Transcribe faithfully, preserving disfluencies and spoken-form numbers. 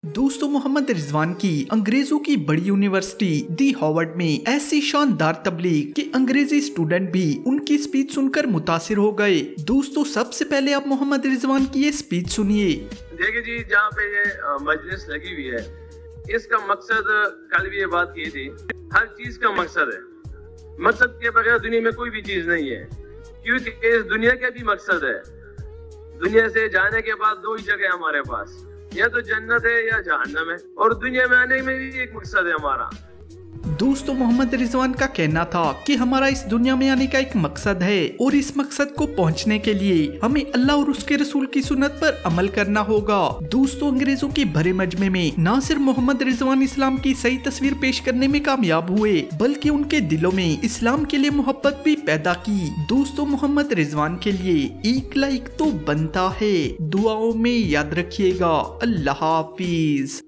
दोस्तों, मोहम्मद रिजवान की अंग्रेजों की बड़ी यूनिवर्सिटी दी हार्वर्ड में ऐसी शानदार तबलीग कि अंग्रेजी स्टूडेंट भी उनकी स्पीच सुनकर मुतासिर हो गए। दोस्तों, सबसे पहले आप मोहम्मद रिजवान की ये स्पीच सुनिए। देखिए जी, जहाँ पे ये मजलिस लगी हुई है, इसका मकसद कल भी ये बात की थी, हर चीज का मकसद है। मकसद के बगैर दुनिया में कोई भी चीज नहीं है, क्योंकि इस दुनिया का भी मकसद है। दुनिया से जाने के बाद दो ही जगह हमारे पास, या तो जन्नत है या जहन्नम है, और दुनिया में आने में भी एक मकसद है हमारा। दोस्तों, मोहम्मद रिजवान का कहना था कि हमारा इस दुनिया में आने का एक मकसद है और इस मकसद को पहुंचने के लिए हमें अल्लाह और उसके रसूल की सुन्नत पर अमल करना होगा। दोस्तों, अंग्रेजों के भरे मजमे में न सिर्फ मोहम्मद रिजवान इस्लाम की सही तस्वीर पेश करने में कामयाब हुए, बल्कि उनके दिलों में इस्लाम के लिए मोहब्बत भी पैदा की। दोस्तों, मोहम्मद रिजवान के लिए एक लाइक तो बनता है। दुआओं में याद रखिएगा। अल्लाह हाफिज।